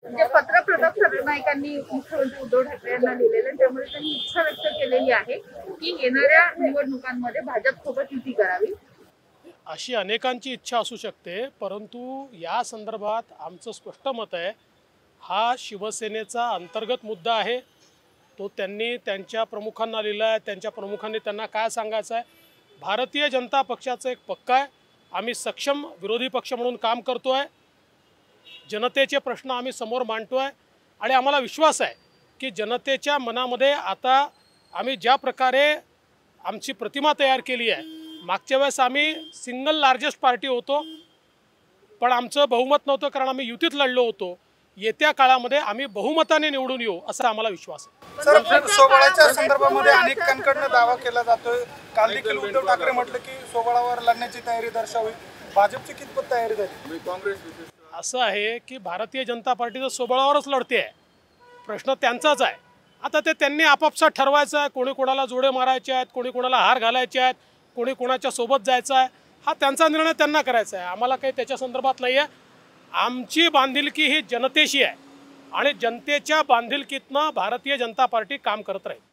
जे पत्र प्रताप सरनाईकांनी मुख्यमंत्री उद्धव ठाकरे यांना लिहिलेलं, त्यामुळे त्यांनी इच्छा व्यक्त केलेली आहे की येणाऱ्या निवडणुकांमध्ये भाजप सोबत युती करावी। अशी अनेकांची इच्छा असू शकते, परंतु या संदर्भात आमचं स्पष्ट मत आहे, हा शिवसेनेचा अंतर्गत मुद्दा आहे। तो त्यांनी त्यांच्या प्रमुखांना लिहिला आहे, त्यांच्या प्रमुखांनी त्यांना काय सांगायचं आहे। भारतीय जनता पक्षाचं एक पक्का आहे, आम्ही सक्षम विरोधी पक्ष म्हणून काम करतो आहे, जनतेचे प्रश्न आम्ही समोर मांडतो आहे आणि आम्हाला विश्वास आहे की जनतेच्या मनामध्ये आता आम्ही ज्या प्रकारे आमची प्रतिमा तयार केली आहे, मागच्या वेळेस आम्ही सिंगल लार्जेस्ट पार्टी होतो, पण आमचं बहुमत नव्हतं कारण आम्ही युतीत लढलो होतो। येत्या काळामध्ये आम्ही बहुमताने निवडून येऊ असा आम्हाला विश्वास आहे। सर, सोबळाच्या संदर्भामध्ये अनेकांकडून दावा केला जातोय, काल देखील उद्धव ठाकरे म्हटलं की सोबळावर लढण्याची तयारी दर्शवावी, भाजपची कितपत तयारी झाली? काँग्रेस असं आहे की भारतीय जनता पार्टी तर सोबळावरच लढते आहे, प्रश्न त्यांचाच आहे। आता ते त्यांनी आपापसात ठरवायचं आहे, कोणी कोणाला जोडे मारायचे आहेत, कोणी कोणाला हार घालायचे आहेत, कोणी कोणाच्या सोबत जायचं आहे, हा त्यांचा निर्णय त्यांना करायचा आहे, आम्हाला काही त्याच्या संदर्भात नाही आहे। आमची बांधिलकी ही जनतेशी आहे आणि जनतेच्या बांधिलकीतनं भारतीय जनता पार्टी काम करत राहील।